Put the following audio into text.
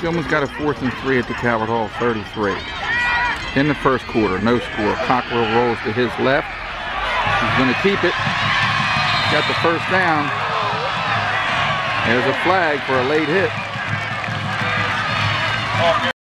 Gilman's got a 4th and 3 at the Calvert Hall 33. In the first quarter, no score. Cockrell rolls to his left. He's going to keep it. Got the first down. There's a flag for a late hit.